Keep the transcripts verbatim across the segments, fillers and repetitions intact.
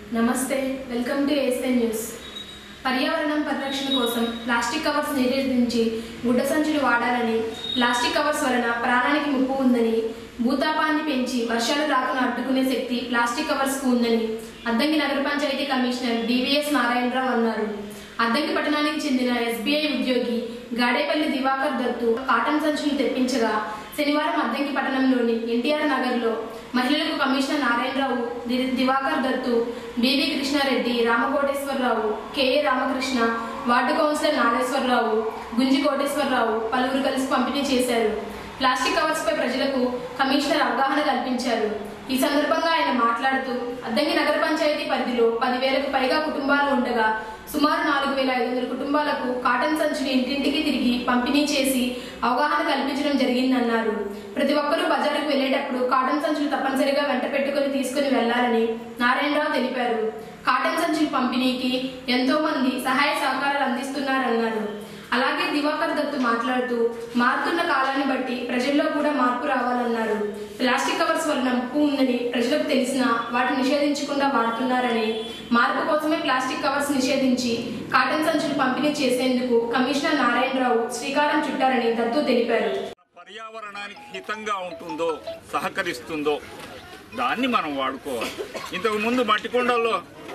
నమస్తే, welcome to ASN news. పర్యావరణం పరిరక్షణ కోసం ప్లాస్టిక్ కవర్స్ నిషేధించి గుడ్డ సంచులు వాడాలని, ప్లాస్టిక్ కవర్స్ వలన ప్రాణానికి ముప్పు ఉందని, భూతాపాన్ని పెంచి వర్షాలు రాకుండా అడ్డుకునే శక్తి ప్లాస్టిక్ కవర్స్కు ఉందని అద్దంకి నగర పంచాయతీ కమిషనర్ డివిఎస్ నారాయణరావు అన్నారు. అద్దంకి పట్టణానికి చెందిన ఎస్బీఐ ఉద్యోగి గాడేపల్లి దివాకర్ దత్తు కాటన్ సంచులు తెప్పించగా శనివారం అద్దంకి పట్టణంలోని ఎన్టీఆర్ నగర్లో మహిళలకు commissioner Narayanarao, Divakar Dattu, B B Krishnareddy, Ramakoteswararao, K A Ramakrishna, ward councillor Nageswararao, Gunji Koteswararao పలువురు కలిసి పంపిణీ చేశారు. ప్లాస్టిక్ కవర్స్ పై ప్రజలకు కమిషనర్ అవగాహన కల్పించారు. ఈ సందర్భంగా ఆయన మాట్లాడుతూ అద్దంకి నగర పంచాయతీ పరిధిలో పదివేలకు పైగా కుటుంబాలు ఉండగా సుమారు నాలుగు వేల ఐదు వందల కుటుంబాలకు కాటన్ సంచులు ఇంటింటికి తిరిగి పంపిణీ చేసి అవగాహన కల్పించడం జరిగిందన్నారు. ప్రతి ఒక్కరూ బజారుకు వెళ్లేటప్పుడు కాటన్ సంచులు తప్పనిసరిగా వెంట పెట్టుకుని తీసుకుని వెళ్లాలని నారాయణరావు తెలిపారు. కాటన్ సంచులు పంపిణీకి ఎంతో మంది సహాయ సహకారాలు అందిస్తున్నారన్నారు. అలాగే దివాకర్ దత్తు మాట్లాడుతూ మారుతున్న కాలాన్ని బట్టి ప్రజల్లో కూడా మార్పు రావాలన్నారు. ప్లాస్టిక్ కవర్స్ వలన ముప్పు ఉందని ప్రజలకు తెలిసినా వాటిని నిషేధించకుండా వాడుతున్నారని, మార్పు కోసమే ప్లాస్టిక్ కవర్స్ నిషేధించి కాటన్ సంచులు పంపిణీ చేసేందుకు కమిషనర్ నారాయణరావు శ్రీకారం చుట్టారని దత్తు తెలిపారు. పర్యావరణానికి హితంగా ఉంటుందో, సహకరిస్తుందో దాన్ని మనం వాడుకోవాలి. ఇంతకు ముందు మట్టి కుండల్లో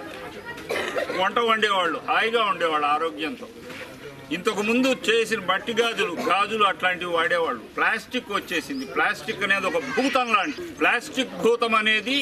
వంట వండేవాళ్ళు, హాయిగా ఉండేవాళ్ళు ఆరోగ్యంతో. ఇంతకు ముందు చేసిన మట్టి గాజులు గాజులు అట్లాంటివి వాడేవాళ్ళు. ప్లాస్టిక్ వచ్చేసింది. ప్లాస్టిక్ అనేది ఒక భూతం లాంటి. ప్లాస్టిక్ భూతం అనేది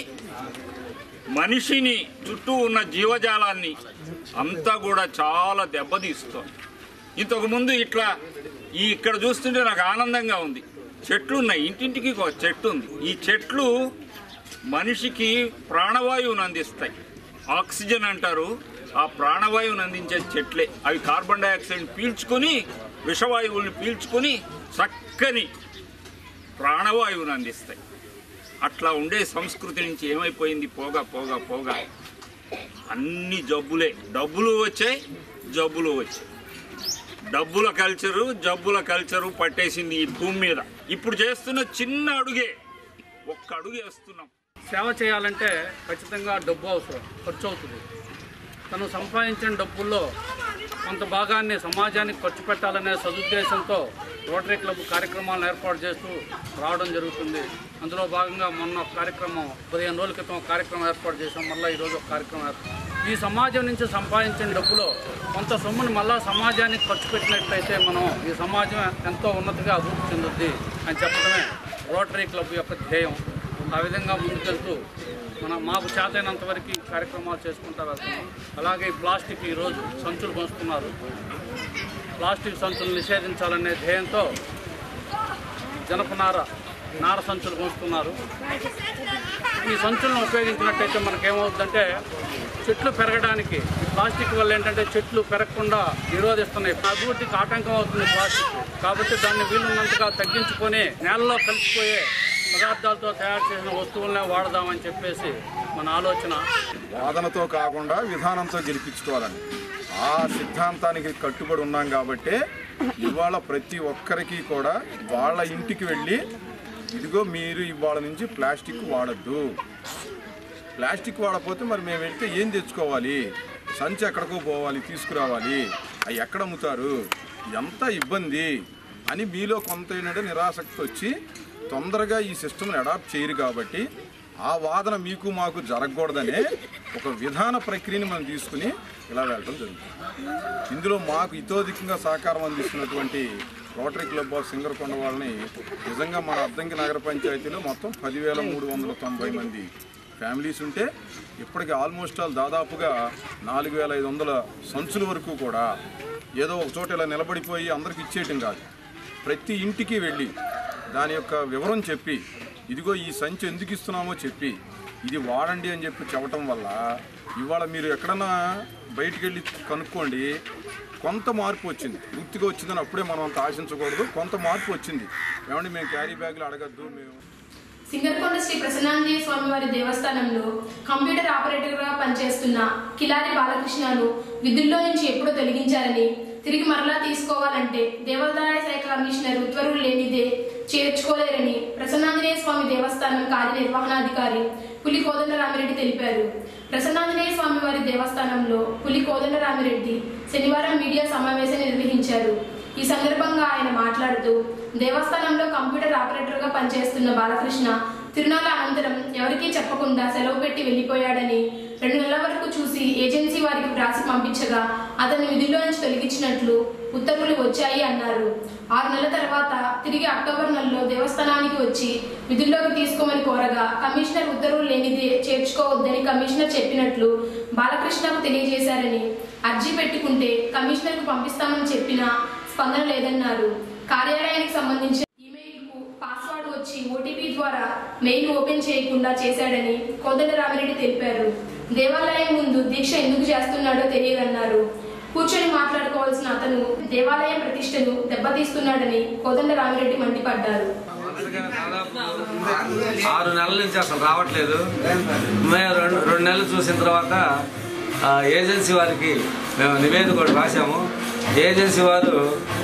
మనిషిని, చుట్టూ ఉన్న జీవజాలాన్ని అంతా కూడా చాలా దెబ్బతీస్తుంది. ఇంతకు ముందు ఇట్లా ఈ ఇక్కడ చూస్తుంటే నాకు ఆనందంగా ఉంది. చెట్లు ఉన్నాయి, ఇంటింటికి ఒక చెట్టు ఉంది. ఈ చెట్లు మనిషికి ప్రాణవాయువును అందిస్తాయి. ఆక్సిజన్ అంటారు. ఆ ప్రాణవాయువును అందించే చెట్లే. అవి కార్బన్ డైఆక్సైడ్ పీల్చుకొని, విషవాయువుల్ని పీల్చుకొని చక్కని ప్రాణవాయువును అందిస్తాయి. అట్లా ఉండే సంస్కృతి నుంచి ఏమైపోయింది? పోగా పోగా పోగా అన్ని జబ్బులే. డబ్బులు వచ్చాయి, జబ్బులు వచ్చాయి. డబ్బుల కల్చరు, జబ్బుల కల్చరు పట్టేసింది ఈ భూమి మీద. ఇప్పుడు చేస్తున్న చిన్న అడుగే, ఒక్క అడుగు వేస్తున్నాం. సేవ చేయాలంటే ఖచ్చితంగా డబ్బు అవసరం, ఖర్చు అవుతుంది. తను సంపాదించిన డబ్బుల్లో కొంత భాగాన్ని సమాజానికి ఖర్చు పెట్టాలనే సదుద్దేశంతో రోటరీ క్లబ్ కార్యక్రమాలను ఏర్పాటు చేస్తూ రావడం జరుగుతుంది. అందులో భాగంగా మొన్న కార్యక్రమం పదిహేను రోజుల క్రితం కార్యక్రమం ఏర్పాటు చేసాం. మళ్ళీ ఈరోజు ఒక కార్యక్రమం ఏర్పాటు. ఈ సమాజం నుంచి సంపాదించిన డబ్బులో కొంత సొమ్మును మళ్ళా సమాజానికి ఖర్చు పెట్టినట్లయితే మనం ఈ సమాజం ఎంతో ఉన్నతిగా అభివృద్ధి చెందుద్ది అని చెప్పడమే రోటరీ క్లబ్ యొక్క ధ్యేయం. ఆ విధంగా ముందుకెళ్తూ మన మాకు చేతైనంత వరకు కార్యక్రమాలు చేసుకుంటూ వెళ్తున్నాం. అలాగే ప్లాస్టిక్ ఈరోజు సంచులు పంచుతున్నారు. ప్లాస్టిక్ సంచులు నిషేధించాలనే ధ్యేయంతో జనపనార నార సంచులు పంచుతున్నారు. ఈ సంచులను ఉపయోగించినట్టయితే మనకేమవుతుందంటే చెట్లు పెరగడానికి, ఈ ప్లాస్టిక్ వల్ల ఏంటంటే చెట్లు పెరగకుండా నిరోధిస్తున్నాయి. అభివృద్ధికి ఆటంకం అవుతుంది ప్లాస్టిక్. కాబట్టి దాన్ని వీలున్నంతగా తగ్గించుకొని నేలలో కలిసిపోయే పదార్థాలతో తయారు చేసిన వస్తువులనే వాడదామని చెప్పేసి మన ఆలోచన. వాదనతో కాకుండా విధానంతో గెలిపించుకోవాలని ఆ సిద్ధాంతానికి కట్టుబడి ఉన్నాం. కాబట్టి ఇవాళ ప్రతి ఒక్కరికి కూడా వాళ్ళ ఇంటికి వెళ్ళి, ఇదిగో మీరు ఇవాళ నుంచి ప్లాస్టిక్ వాడద్దు, ప్లాస్టిక్ వాడకపోతే మరి మేము వెళ్తే ఏం తెచ్చుకోవాలి, సంచి ఎక్కడికో పోవాలి, తీసుకురావాలి, అవి ఎక్కడ అమ్ముతారు, ఎంత ఇబ్బంది అని మీలో కొంత ఏంటంటే నిరాసక్తి వచ్చి తొందరగా ఈ సిస్టమ్ని అడాప్ట్ చేయరు. కాబట్టి ఆ వాదన మీకు మాకు జరగకూడదనే ఒక విధాన ప్రక్రియని మనం తీసుకుని ఇలా వెళ్ళడం జరుగుతుంది. ఇందులో మాకు ఇతోధికంగా సహకారం అందిస్తున్నటువంటి రోటరీ క్లబ్ ఆఫ్ సింగరకొండ వాళ్ళని నిజంగా మన అద్దంకి నగర పంచాయతీలో మొత్తం పదివేల మూడు వందల తొంభై మంది ఫ్యామిలీస్ ఉంటే ఇప్పటికి ఆల్మోస్ట్ ఆల్ దాదాపుగా నాలుగు వేల ఐదు వందల సంచుల వరకు కూడా ఏదో ఒక చోట ఇలా నిలబడిపోయి అందరికి ఇచ్చేయటం కాదు, ప్రతి ఇంటికి వెళ్ళి దాని యొక్క వివరం చెప్పి, ఇదిగో ఈ సంచి ఎందుకు ఇస్తున్నామో చెప్పి, ఇది వాడండి అని చెప్పి చెప్పటం వల్ల ఇవాళ మీరు ఎక్కడన్నా బయటికి వెళ్ళి కనుక్కోండి, కొంత మార్పు వచ్చింది. పూర్తిగా వచ్చిందని అప్పుడే మనం అంత ఆశించకూడదు, కొంత మార్పు వచ్చింది. ఏమంటే మేము క్యారీ బ్యాగులు అడగద్దు. మేము సింగరకొండ శ్రీ ప్రసన్నాంజనేయ స్వామివారి దేవస్థానంలో కంప్యూటర్ ఆపరేటర్గా పనిచేస్తున్న కిలారి బాలకృష్ణను విధుల్లో నుంచి ఎప్పుడో తొలగించారని, తిరిగి మరలా తీసుకోవాలంటే దేవాదాయ శాఖ కమిషనర్ ఉత్తర్వులు లేనిదే చేర్చుకోలేరని ప్రసన్నాంజనేయ స్వామి దేవస్థానం కార్యనిర్వహణాధికారి పులి కోదండరామిరెడ్డి తెలిపారు. ప్రసన్నాంజనేయ స్వామి వారి దేవస్థానంలో పులి కోదండరామిరెడ్డి శనివారం మీడియా సమావేశం నిర్వహించారు. ఈ సందర్భంగా ఆయన మాట్లాడుతూ దేవస్థానంలో కంప్యూటర్ ఆపరేటర్గా పనిచేస్తున్న బాలకృష్ణ తిరునాళ్ల అనంతరం ఎవరికీ చెప్పకుండా సెలవు పెట్టి వెళ్లిపోయాడని, రెండు నెలల వరకు చూసి ఏజెన్సీ వారికి వ్రాసి పంపించగా అతన్ని విధుల్లో నుంచి తొలగించినట్లు ఉత్తర్వులు వచ్చాయి అన్నారు. ఆరు నెలల తర్వాత తిరిగి అక్టోబర్ నెలలో దేవస్థానానికి వచ్చి విధుల్లోకి తీసుకోమని కోరగా కమిషనర్ ఉత్తర్వులు లేనిదే చేర్చుకోవద్దని కమిషనర్ చెప్పినట్లు బాలకృష్ణకు తెలియజేశారని, అర్జీ పెట్టుకుంటే కమిషనర్కు పంపిస్తామని చెప్పినా స్పందన లేదన్నారు. కార్యాలయానికి సంబంధించిన ఈమెయిల్కు పాస్వర్డ్ వచ్చి ఓటీపీ ద్వారా మెయిల్ ఓపెన్ చేయకుండా చేశాడని కోదండరామిరెడ్డి తెలిపారు. దేవాలయం ముందు దీక్ష ఎందుకు చేస్తున్నాడో తెలియదన్నారు. కూర్చొని మాట్లాడుకోవాల్సిన అతను దేవాలయం ప్రతిష్టను దెబ్బతీస్తున్నాడని కోదండరామిరెడ్డి మండిపడ్డారు. ఆరు నెలల నుంచి అసలు రావట్లేదు. మేము రెండు రెండు నెలలు చూసిన తర్వాత ఏజెన్సీ వారికి మేము నివేదిక కూడా రాసాము. ఏజెన్సీ వారు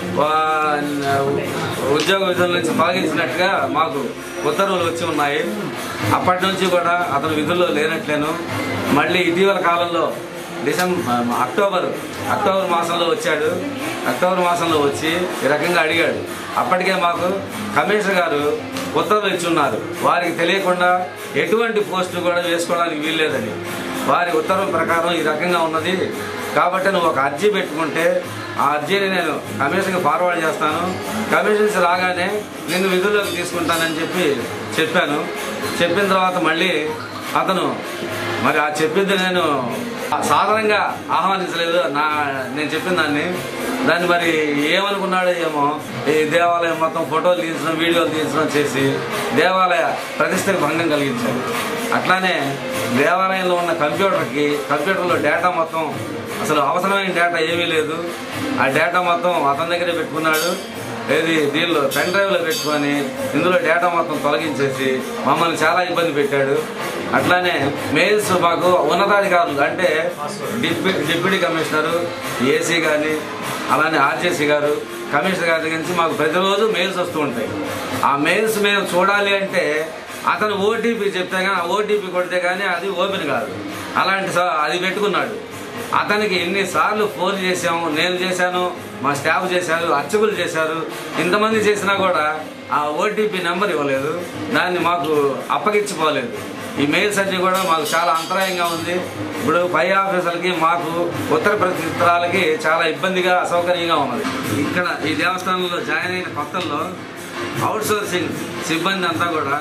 ఉద్యోగ విధుల నుంచి తొలగించినట్టుగా మాకు ఉత్తర్వులు వచ్చి ఉన్నాయి. అప్పటి నుంచి కూడా అతను విధుల్లో లేనట్లేను. మళ్ళీ ఇటీవల కాలంలో డిసెంబర్ అక్టోబర్ అక్టోబర్ మాసంలో వచ్చాడు. అక్టోబర్ మాసంలో వచ్చి ఈ రకంగా అడిగాడు. అప్పటికే మాకు కమిషనర్ గారు ఉత్తర్వులు ఇచ్చున్నారు. వారికి తెలియకుండా ఎటువంటి పోస్టులు కూడా వేసుకోవడానికి వీల్లేదని. వారి ఉత్తర్వుల ప్రకారం ఈ రకంగా ఉన్నది కాబట్టి నువ్వు ఒక అర్జీ పెట్టుకుంటే ఆ అర్జీని నేను కమిషన్కి ఫార్వర్డ్ చేస్తాను, కమిషన్స్ రాగానే నిన్ను విధుల్లోకి తీసుకుంటానని చెప్పి చెప్పాను. చెప్పిన తర్వాత మళ్ళీ అతను మరి ఆ చెప్పింది నేను సాధారణంగా ఆహ్వానించలేదు. నా నేను చెప్పిన దాన్ని దాన్ని మరి ఏమనుకున్నాడో ఏమో, ఈ దేవాలయం మొత్తం ఫోటోలు తీయించడం, వీడియోలు తీయించడం చేసి దేవాలయ ప్రతిష్టకు భంగం కలిగించాడు. అట్లానే దేవాలయంలో ఉన్న కంప్యూటర్కి కంప్యూటర్లో డేటా మొత్తం అసలు అవసరమైన డేటా ఏమీ లేదు. ఆ డేటా మొత్తం అతని దగ్గరే పెట్టుకున్నాడు. ఏది దీనిలో పెన్ డ్రైవ్లో పెట్టుకొని ఇందులో డేటా మొత్తం తొలగించేసి మమ్మల్ని చాలా ఇబ్బంది పెట్టాడు. అట్లానే మెయిల్స్ మాకు ఉన్నతాధికారులు అంటే డిప్యూ డిప్యూటీ కమిషనరు, ఏసీ కానీ అలానే ఆర్జేసీ గారు, కమిషనర్ గారి నుంచి మాకు ప్రతిరోజు మెయిల్స్ వస్తూ ఉంటాయి. ఆ మెయిల్స్ మేము చూడాలి అంటే అతను ఓటీపీ చెప్తే కానీ ఆ ఓటీపీ కొడితే కానీ అది ఓపెన్ కాదు. అలాంటి అది పెట్టుకున్నాడు. అతనికి ఎన్నిసార్లు ఫోన్ చేసాము, నేను చేశాను, మా స్టాఫ్ చేశారు, అర్చకులు చేశారు. ఇంతమంది చేసినా కూడా ఆ ఓటీపీ నెంబర్ ఇవ్వలేదు. దాన్ని మాకు అప్పగించిపోలేదు. ఈ మెయిల్స్ అన్నీ కూడా మాకు చాలా అంతరాయంగా ఉంది. ఇప్పుడు పై ఆఫీసర్లకి మాకు ఉత్తర ప్రతిత్రాలకి చాలా ఇబ్బందిగా అసౌకర్యంగా ఉన్నది. ఇక్కడ ఈ దేవస్థానంలో జాయిన్ అయిన కొత్తల్లో అవుట్సోర్సింగ్ సిబ్బంది అంతా కూడా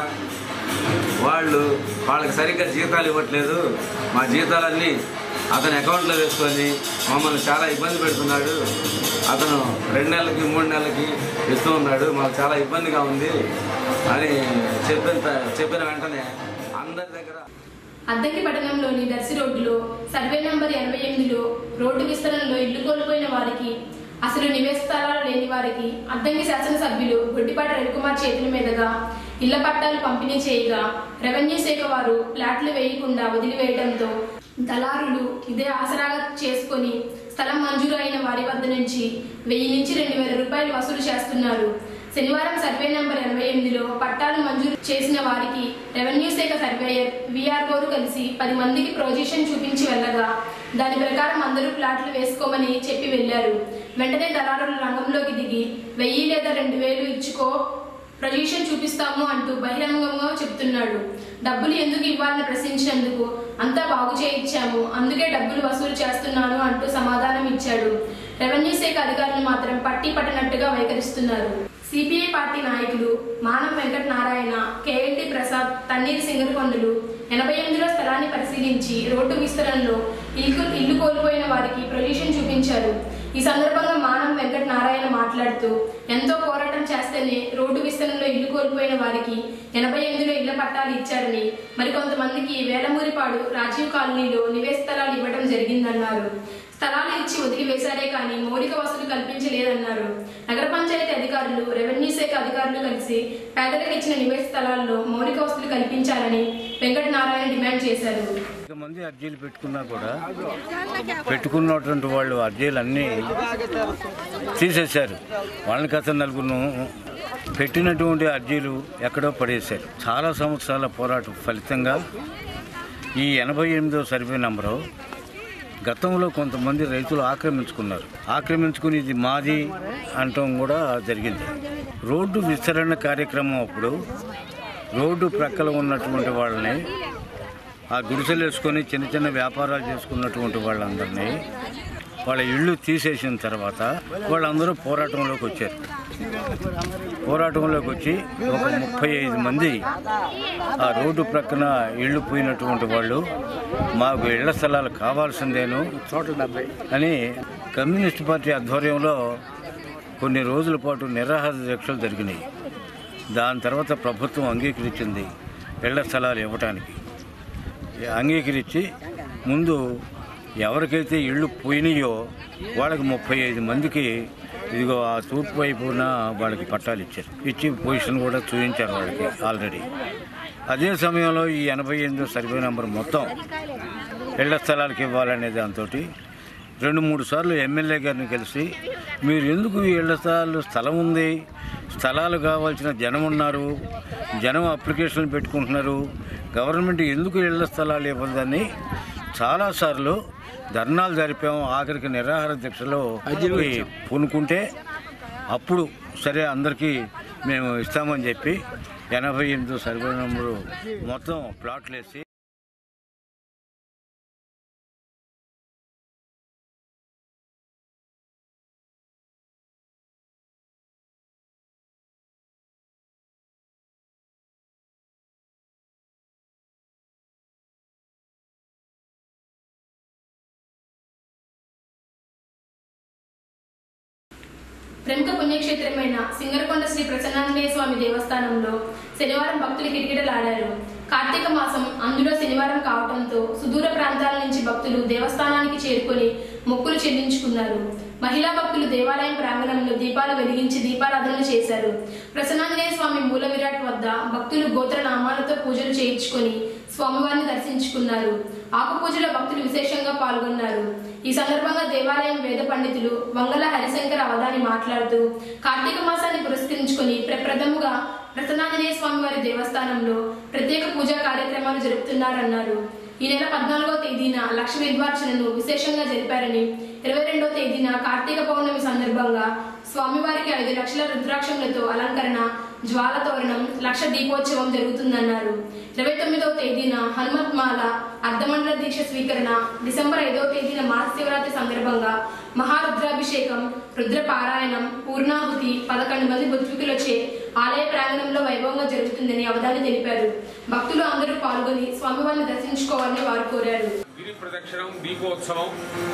వాళ్ళు వాళ్ళకి సరిగ్గా జీతాలు ఇవ్వట్లేదు. మా జీతాలన్నీ అతని అకౌంట్లో వేసుకొని మమ్మల్ని చాలా ఇబ్బంది పెడుతున్నాడు. అతను రెండు నెలలకి మూడు నెలలకి ఇస్తూ ఉన్నాడు. మాకు చాలా ఇబ్బందిగా ఉంది అని చెప్పిన చెప్పిన వెంటనే అందరి దగ్గర అద్దంకి పట్టణంలోని దర్శి రోడ్డులో సర్వే నంబర్ ఎనభై ఎనిమిదిలో రోడ్డు విస్తరణలో ఇల్లు కోల్పోయిన వారికి, అసలు నివేశ స్థలాలు లేని వారికి అద్దంకి శాసనసభ్యులు గొడ్డిపాటి రవికుమార్ చేతుల మీదుగా ఇళ్ల పట్టాలు పంపిణీ చేయగా రెవెన్యూ శాఖ వారు ఫ్లాట్లు వేయకుండా వదిలివేయడంతో దళారులు ఇదే ఆసరాగా చేసుకుని స్థలం మంజూరు అయిన వారి వద్ద నుంచి వెయ్యి నుంచి రెండు వేల రూపాయలు వసూలు చేస్తున్నారు. శనివారం సర్వే నంబర్ ఎనభై ఎనిమిదిలో పట్టాలు మంజూరు చేసిన వారికి రెవెన్యూ శాఖ సర్వేయర్ వీఆర్ఓలు కలిసి పది మందికి ప్రొజిషన్ చూపించి వెళ్ళగా దాని ప్రకారం అందరూ ప్లాట్లు వేసుకోమని చెప్పి వెళ్లారు. వెంటనే దళారులు రంగంలోకి దిగి వెయ్యి లేదా రెండు వేలు ఇచ్చుకో, ప్రొజిషన్ చూపిస్తాము అంటూ బహిరంగంగా చెబుతున్నాడు. డబ్బులు ఎందుకు ఇవ్వాలని ప్రశ్నించినందుకు అంతా బాగు చేయించాము, అందుకే డబ్బులు వసూలు చేస్తున్నాను అంటూ సమాధానం ఇచ్చాడు. రెవెన్యూ శాఖ అధికారులు మాత్రం పట్టి పట్టనట్టుగా వైఖరిస్తున్నారు. సిపిఐ పార్టీ నాయకులు మానం వెంకట నారాయణ, కేఎల్టీ ప్రసాద్, తన్నీరు సింగరకొండలు ఎనభై ఎనిమిదిలో స్థలాన్ని పరిశీలించి రోడ్డు విస్తరణలో ఇల్లు ఇల్లు కోల్పోయిన వారికి ప్రొజిషన్ చూపించారు. ఈ సందర్భంగా మానం వెంకట నారాయణ మాట్లాడుతూ ఎంతో పోరాటం చేస్తేనే రోడ్డు విస్తరణలో ఇల్లు కోల్పోయిన వారికి ఎనభై ఎనిమిదిలో ఇళ్ల పట్టాలు ఇచ్చారని, మరికొంతమందికి వేలమూరిపాడు రాజీవ్ కాలనీలో నివేశ స్థలాలు ఇవ్వడం జరిగిందన్నారు. స్థలాలు ఇచ్చి వదిలివేశారే కానీ మౌలిక వసతులు కల్పించలేదన్నారు. నగర పంచాయతీ అధికారులు, రెవెన్యూ శాఖ అధికారులు కలిసి పేదలకు ఇచ్చిన నివేశ స్థలాల్లో మౌలిక వసతులు కల్పించాలని వెంకట నారాయణ డిమాండ్ చేశారు. మంది అర్జీలు పెట్టుకున్నా కూడా పెట్టుకున్నటువంటి వాళ్ళు అర్జీలు అన్నీ తీసేశారు. వాళ్ళకి అతను నలుగురు పెట్టినటువంటి అర్జీలు ఎక్కడో పడేశారు. చాలా సంవత్సరాల పోరాటం ఫలితంగా ఈ ఎనభై ఎనిమిదో సర్వే నంబరు గతంలో కొంతమంది రైతులు ఆక్రమించుకున్నారు. ఆక్రమించుకుని ఇది మాది అంటం కూడా జరిగింది. రోడ్డు విస్తరణ కార్యక్రమం అప్పుడు రోడ్డు ప్రక్కల ఉన్నటువంటి వాళ్ళని, ఆ గుడిసెలు వేసుకొని చిన్న చిన్న వ్యాపారాలు చేసుకున్నటువంటి వాళ్ళందరినీ వాళ్ళ ఇళ్ళు తీసేసిన తర్వాత వాళ్ళందరూ పోరాటంలోకి వచ్చారు. పోరాటంలోకి వచ్చి ఒక ముప్పై ఐదు మంది ఆ రోడ్డు ప్రక్కన ఇళ్ళు పోయినటువంటి వాళ్ళు మాకు ఇళ్ల స్థలాలు కావాల్సిందేను అని కమ్యూనిస్ట్ పార్టీ ఆధ్వర్యంలో కొన్ని రోజుల పాటు నిరాహార దీక్షలు జరిగినాయి. దాని తర్వాత ప్రభుత్వం అంగీకరించింది ఇళ్ల స్థలాలు ఇవ్వటానికి. అంగీకరించి ముందు ఎవరికైతే ఇళ్ళు పోయినాయో వాళ్ళకి ముప్పై ఐదు మందికి ఇదిగో ఆ తూర్పు వైపున వాళ్ళకి పట్టాలు ఇచ్చారు. ఇచ్చి పొజిషన్ కూడా చూపించారు వాళ్ళకి ఆల్రెడీ. అదే సమయంలో ఈ ఎనభై ఎనిమిదో సర్వే నెంబర్ మొత్తం ఇళ్ల స్థలాలకు ఇవ్వాలనే దాంతో రెండు మూడు సార్లు ఎమ్మెల్యే గారిని కలిసి మీరు ఎందుకు ఈ ఇళ్ల స్థలాలు స్థలం ఉంది, స్థలాలు కావాల్సిన జనం ఉన్నారు, జనం అప్లికేషన్లు పెట్టుకుంటున్నారు, గవర్నమెంట్ ఎందుకు ఇళ్ల స్థలాలు ఇవ్వదని చాలాసార్లు ధర్నాలు జరిపాము. ఆఖరికి నిరాహార దీక్షలో పూనుకుంటే అప్పుడు సరే అందరికీ మేము ఇస్తామని చెప్పి ఎనభై ఎనిమిదో సర్వే నెంబరు మొత్తం ప్లాట్లు వేసి ప్రముఖ పుణ్యక్షేత్రమైన సింగరకొండ శ్రీ ప్రసన్నాంజనేయ స్వామి దేవస్థానంలో శనివారం భక్తులు కిటకిటలాడారు. కార్తీక మాసం అందులో శనివారం కావడంతో సుదూర ప్రాంతాల నుంచి భక్తులు దేవస్థానానికి చేరుకొని మొక్కులు చెల్లించుకున్నారు. మహిళా భక్తులు దేవాలయం ప్రాంగణంలో దీపాలు వెలిగించి దీపారాధనలు చేశారు. ప్రసన్నాంజనేయ స్వామి మూల విరాట్ వద్ద భక్తులు గోత్ర నామాలతో పూజలు చేయించుకొని స్వామివారిని దర్శించుకున్నారు. ఆకు పూజలో భక్తులు విశేషంగా పాల్గొన్నారు. ఈ సందర్భంగా దేవాలయం వేద పండితులు వంగల హరిశంకర్ అవధాని మాట్లాడుతూ కార్తీక మాసాన్ని పురస్కరించుకొని ప్రప్రథముగా ప్రసన్నాంజనేయ స్వామి వారి దేవస్థానంలో ప్రత్యేక పూజా కార్యక్రమాలు జరుపుతున్నారన్నారు. ఈ నెల పద్నాలుగో తేదీన లక్ష్మీ నిర్వాచనను విశేషంగా జరిపారని, ఇరవై రెండో తేదీన కార్తీక పౌర్ణమి సందర్భంగా స్వామివారికి ఐదు లక్షల రుద్రాక్షములతో అలంకరణ, జ్వాల తోరణం, లక్ష దీపోత్సవం జరుగుతుందన్నారు. ఇరవై తొమ్మిదవ తేదీన హనుమత్మాల అర్ధమండల దీక్ష స్వీకరణ, డిసెంబర్ ఐదవ తేదీన మహాశివరాత్రి సందర్భంగా మహారుద్రాభిషేకం, రుద్ర పారాయణం, పూర్ణాహుతి పదకొండు మంది బుద్ధికులచే ఆలయ ప్రాంగణంలో వైభవంగా జరుగుతుందని అవధాని తెలిపారు. భక్తులు అందరూ పాల్గొని స్వామివారిని దర్శించుకోవాలని వారు కోరారు. గిరి ప్రదక్షిణం, దీపోత్సవం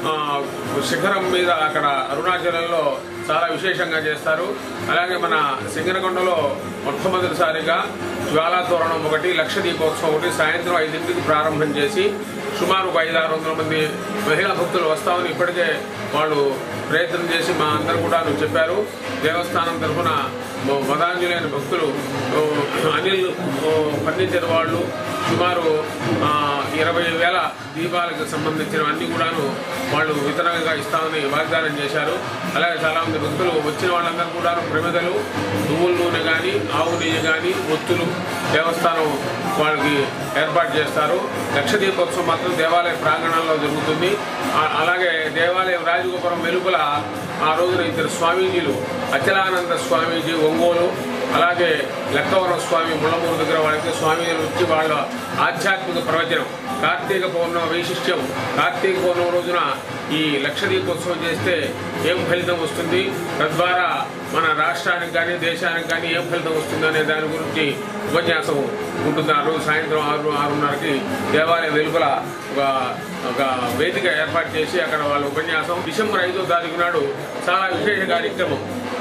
శిఖరం మీద అక్కడ అరుణాచలంలో చాలా విశేషంగా చేస్తారు. అలాగే మన సింగరకొండలో మొట్టమొదటిసారిగా జ్వాలా తోరణం ఒకటి, లక్ష దీపోత్సవం ఒకటి సాయంత్రం ఐదింటికి ప్రారంభం చేసి సుమారు ఒక ఐదు ఆరు వందల మంది మహిళా భక్తులు వస్తామని ఇప్పటికే వాళ్ళు ప్రయత్నం చేసి మా అందరూ కూడా చెప్పారు. దేవస్థానం తరఫున మదాంజులైన భక్తులు అనిల్ ఫర్నిచర్ వాళ్ళు సుమారు ఇరవై వేల దీపాలకు సంబంధించిన అన్ని కూడాను వాళ్ళు వితరణగా ఇస్తామని వాగ్దానం చేశారు. అలాగే చాలామంది భక్తులు వచ్చిన వాళ్ళందరూ కూడా ప్రమిదలు, నువ్వుల నూనె కానీ, ఆవు నెయ్యి కానీ, ఒత్తులు దేవస్థానం వాళ్ళకి ఏర్పాటు చేస్తారు. లక్ష దీపోత్సవం మాత్రం దేవాలయ ప్రాంగణంలో జరుగుతుంది. అలాగే దేవాలయం రాజగోపురం వెలుపల ఆ రోజున ఇద్దరు స్వామీజీలు, అచలానంద స్వామీజీ ఒంగోలు, అలాగే లక్కవరం స్వామి ముళ్ళమూరు దగ్గర వాళ్ళకి స్వామీజీలు వచ్చి వాళ్ళ ఆధ్యాత్మిక ప్రవచనం, కార్తీక పౌర్ణమి వైశిష్ట్యం, కార్తీక పౌర్ణమి రోజున ఈ లక్ష దీపోత్సవం చేస్తే ఏం ఫలితం వస్తుంది, తద్వారా మన రాష్ట్రానికి కానీ దేశానికి కానీ ఏం ఫలితం వస్తుంది అనే దాని గురించి ఉపన్యాసం ఉంటుంది. ఆ రోజు సాయంత్రం ఆరు ఆరున్నరకి దేవాలయం వెలుపల ఒక ఒక వేదిక ఏర్పాటు చేసి అక్కడ వాళ్ళ ఉపన్యాసం. డిసెంబర్ ఐదో తారీఖు నాడు చాలా విశేష కార్యక్రమం.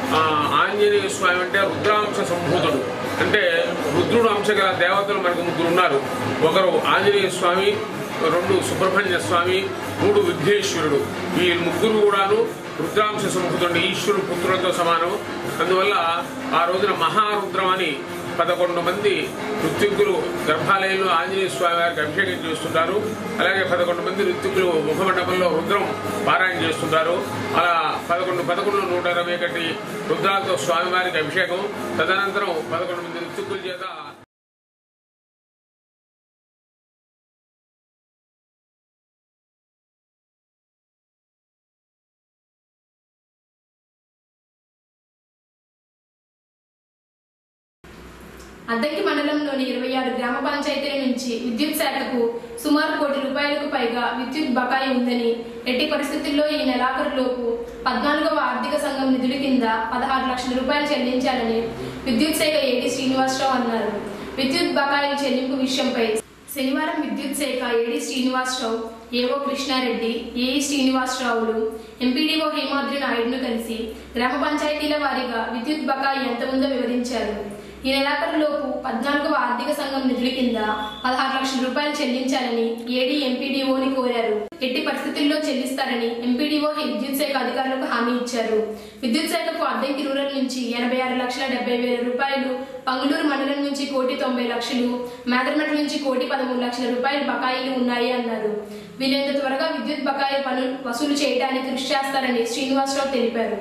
ఆంజనేయ స్వామి అంటే రుద్రాంశ సంభూతుడు, అంటే రుద్రుడు అంశ గల దేవతలు మనకు ముగ్గురు ఉన్నారు. ఒకరు ఆంజనేయ స్వామి, రెండు సుబ్రహ్మణ్య స్వామి, మూడు విఘ్నేశ్వరుడు. ఈ ముగ్గురు కూడాను రుద్రాంశ సంభూతుడు, ఈశ్వరుడు పుత్రులతో సమానం. అందువల్ల ఆ రోజున మహారుద్రం అని పదకొండు మంది ఋత్విక్కులు గర్భాలయంలో ఆంజనేయ స్వామి వారికి అభిషేకం చేస్తుంటారు. అలాగే పదకొండు మంది ఋత్విక్కులు ముఖమండపంలో రుద్రం పారాయణ చేస్తుంటారు. అలా పదకొండు పదకొండు నూట ఇరవై ఒకటి రుద్రాలతో స్వామివారికి అభిషేకం. తదనంతరం పదకొండు మంది ఋత్విక్కుల చేత అద్దంకి మండలంలోని ఇరవై ఆరు గ్రామ పంచాయతీల నుంచి విద్యుత్ శాఖకు సుమారు కోటి రూపాయలకు పైగా విద్యుత్ బకాయి ఉందని, ఎట్టి పరిస్థితుల్లో ఈ నెలాఖరులోపు పద్నాలుగవ ఆర్థిక సంఘం నిధుల కింద పదహారు లక్షల రూపాయలు చెల్లించాలని విద్యుత్ శాఖ ఏడీ శ్రీనివాసరావు అన్నారు. విద్యుత్ బకాయిల చెల్లింపు విషయంపై శనివారం విద్యుత్ శాఖ A D Srinivasarao, A O Krishnareddy, A E శ్రీనివాసరావులు, ఎంపీడీఓ హేమాద్రి నాయుడును కలిసి గ్రామ పంచాయతీల వారీగా విద్యుత్ బకాయి ఎంత ఉందో వివరించారు. ఈ నెలాఖరులోపు పద్నాలుగవ ఆర్థిక సంఘం నిధుల కింద పదహారు లక్షల రూపాయలు చెల్లించాలని ఏడీ ఎంపీడీఓని కోరారు. ఎట్టి పరిస్థితుల్లో చెల్లిస్తారని ఎంపీడీఓ విద్యుత్ శాఖ అధికారులకు హామీ ఇచ్చారు. విద్యుత్ శాఖకు అద్దంకి రూరల్ నుంచి ఎనభై ఆరు లక్షల డెబ్బై వేల రూపాయలు, పంగులూరు మండలం నుంచి కోటి తొంభై లక్షలు, మేదరమెట్ల నుంచి కోటి పదమూడు లక్షల రూపాయలు బకాయిలు ఉన్నాయి అన్నారు. వీలైనంత త్వరగా విద్యుత్ బకాయి పనులు వసూలు చేయడానికి కృషి చేస్తారని శ్రీనివాసరావు తెలిపారు.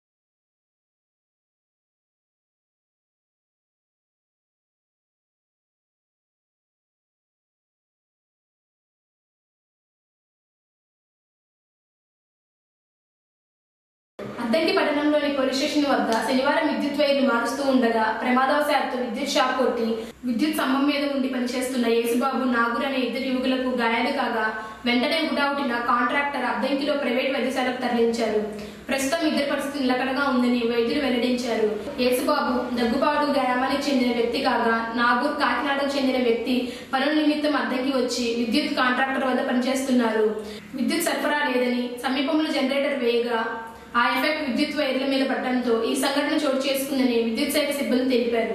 అద్దంకి పట్టణంలోని పోలీస్ స్టేషన్ వద్ద శనివారం విద్యుత్ వైర్లు మారుస్తూ ఉండగా ప్రమాదవశాత్తు విద్యుత్ షాక్ కొట్టి విద్యుత్ స్తంభం మీద ఉండి పనిచేస్తున్న యేసుబాబు, నాగూర్ అనే ఇద్దరు యువకులకు గాయాలు కాగా వెంటనే హుటాహుటిన కాంట్రాక్టర్ అద్దంకిలో ప్రైవేట్ వైద్యశాలకు తరలించారు. ప్రస్తుతం ఇద్దరి పరిస్థితి నిలకడగా ఉందని వైద్యులు వెల్లడించారు. యేసుబాబు దగ్గుపాడు గ్రామానికి చెందిన వ్యక్తి కాగా నాగూర్ కాకినాడకు చెందిన వ్యక్తి పనుల నిమిత్తం అద్దంకి వచ్చి విద్యుత్ కాంట్రాక్టర్ వద్ద పనిచేస్తున్నారు. విద్యుత్ సరఫరా లేదని సమీపంలో జనరేటర్ వేయగా ఆ ఎఫెక్ట్ విద్యుత్ వైర్ల మీద పడటంతో ఈ సంఘటన చోటు చేసుకుందని విద్యుత్ శాఖ సిబ్బంది తెలిపారు.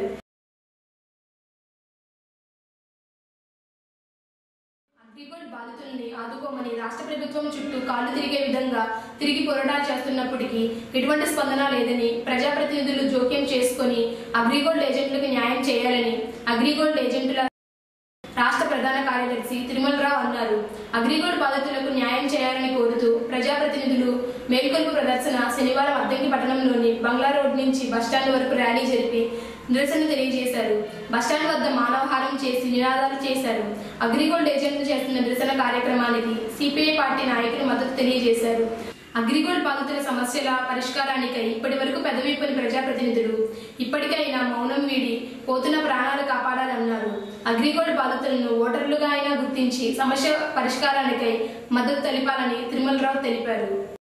అగ్రిగోల్డ్ బాధితుల్ని ఆదుకోమని రాష్ట్ర ప్రభుత్వం చుట్టూ కాళ్లు తిరిగే విధంగా తిరిగి పోరాటాలు చేస్తున్నప్పటికీ ఎటువంటి స్పందన లేదని, ప్రజాప్రతినిధులు జోక్యం చేసుకుని అగ్రిగోల్డ్ ఏజెంట్లకు న్యాయం చేయాలని అగ్రిగోల్డ్ ఏజెంట్ల రాష్ట్ర ప్రధాన కార్యదర్శి తిరుమలరావు అన్నారు. అగ్రిగోల్డ్ బాధితులకు న్యాయం చేయాలని కోరుతూ ప్రజాప్రతినిధులు మేల్కొల్పు ప్రదర్శన శనివారం అద్దంకి పట్టణంలోని బంగ్లా రోడ్ నుంచి బస్టాండ్ వరకు ర్యాలీ జరిపి నిరసన తెలియజేశారు. బస్టాండ్ వద్ద మానవహారం చేసి నినాదాలు చేశారు. అగ్రిగోల్డ్ ఏజెంట్లు చేస్తున్న నిరసన కార్యక్రమానికి సిపిఐ పార్టీ నాయకులు మద్దతు తెలియజేశారు. అగ్రిగోల్డ్ బాధితుల సమస్యల పరిష్కారానికై ఇప్పటి వరకు పెదవిప్పని ప్రజాప్రతినిధులు ఇప్పటికైనా మౌనం వీడి పోతున్న ప్రాణాలు కాపాడాలన్నారు. అగ్రిగోల్డ్ బాధితులను ఓటర్లుగా అయినా గుర్తించి సమస్య పరిష్కారానికై మద్దతు తెలిపాలని తిరుమలరావు తెలిపారు.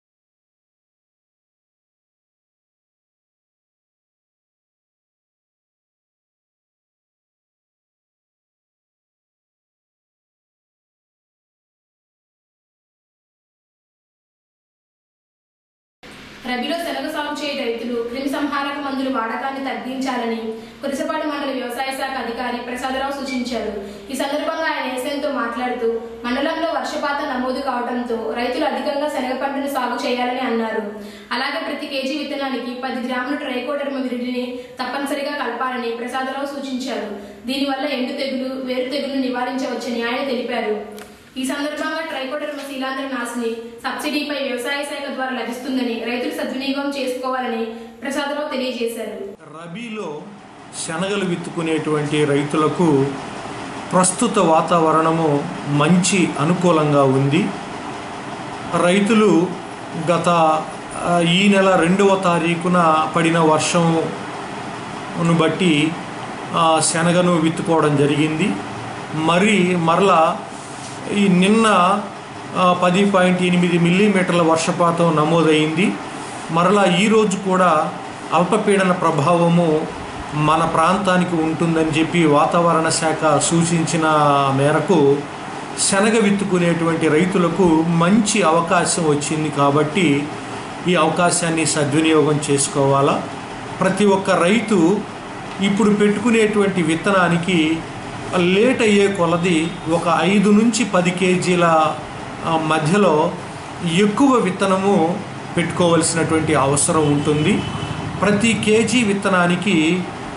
రబీలో శనగ సాగు చేయ రైతులు క్రిమి సంహారక మందులు వాడకాన్ని తగ్గించాలని కురిసపాడు మండల వ్యవసాయ శాఖ అధికారి ప్రసాదరావు సూచించారు. ఈ సందర్భంగా ఆయన ఏసెన్తో మాట్లాడుతూ మండలంలో వర్షపాతం నమోదు కావడంతో రైతులు అధికంగా శనగ పంటను సాగు చేయాలని అన్నారు. అలాగే ప్రతి కేజీ విత్తనానికి పది గ్రాముల ట్రైకోడర్మా విరిడిని తప్పనిసరిగా కలపాలని ప్రసాదరావు సూచించారు. దీనివల్ల ఎండు తెగులు, వేరు తెగులు నివారించవచ్చని ఆయన తెలిపారు. ఈ సందర్భంగా ట్రైకోడర్మా శీలాంధ్ర నాశిని సబ్సిడీపై వ్యవసాయ శాఖ ద్వారా లభిస్తుందని రైతులు సద్వినియోగం చేసుకోవాలని ప్రసాదరావు తెలియజేశారు. రబీలో శనగలు విత్తుకునేటువంటి రైతులకు ప్రస్తుత వాతావరణము మంచి అనుకూలంగా ఉంది. రైతులు గత ఈ నెల రెండవ తారీఖున పడిన వర్షంను బట్టి శనగను విత్తుకోవడం జరిగింది. మరి మరలా ఈ నిన్న పది పాయింట్ ఎనిమిది మిల్లీమీటర్ల వర్షపాతం నమోదైంది. మరలా ఈరోజు కూడా అల్పపీడన ప్రభావము మన ప్రాంతానికి ఉంటుందని చెప్పి వాతావరణ శాఖ సూచించిన మేరకు శనగ విత్తుకునేటువంటి రైతులకు మంచి అవకాశం వచ్చింది. కాబట్టి ఈ అవకాశాన్ని సద్వినియోగం చేసుకోవాలా. ప్రతి ఒక్క రైతు ఇప్పుడు పెట్టుకునేటువంటి విత్తనానికి లేట్ అయ్యే కొలది ఒక ఐదు నుంచి పది కేజీల మధ్యలో ఎక్కువ విత్తనము పెట్టుకోవలసినటువంటి అవసరం ఉంటుంది. ప్రతి కేజీ విత్తనానికి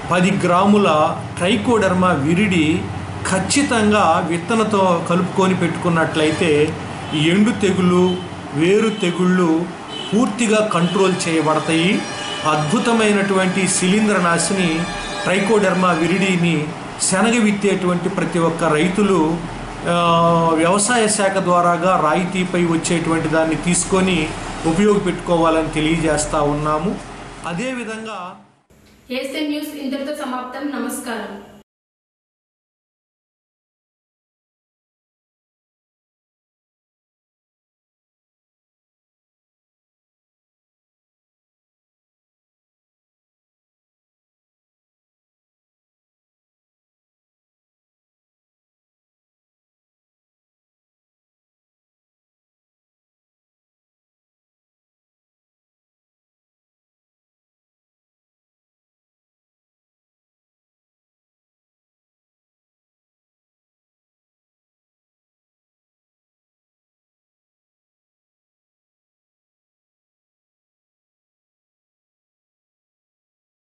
పది గ్రాముల ట్రైకోడర్మా విరిడి ఖచ్చితంగా విత్తనతో కలుపుకొని పెట్టుకున్నట్లయితే ఎండు తెగులు, వేరు తెగుళ్ళు పూర్తిగా కంట్రోల్ చేయబడతాయి. అద్భుతమైనటువంటి శిలీంద్రనాశిని ట్రైకోడర్మా విరిడిని శనగ విత్తేటువంటి ప్రతి ఒక్క రైతులు వ్యవసాయ శాఖ ద్వారాగా రాయితీపై వచ్చేటువంటి దాన్ని తీసుకొని ఉపయోగపెట్టుకోవాలని తెలియజేస్తూ ఉన్నాము. అదేవిధంగా ఏఎస్ఎన్ న్యూస్ ఇంతటితో సమాప్తం. నమస్కారం.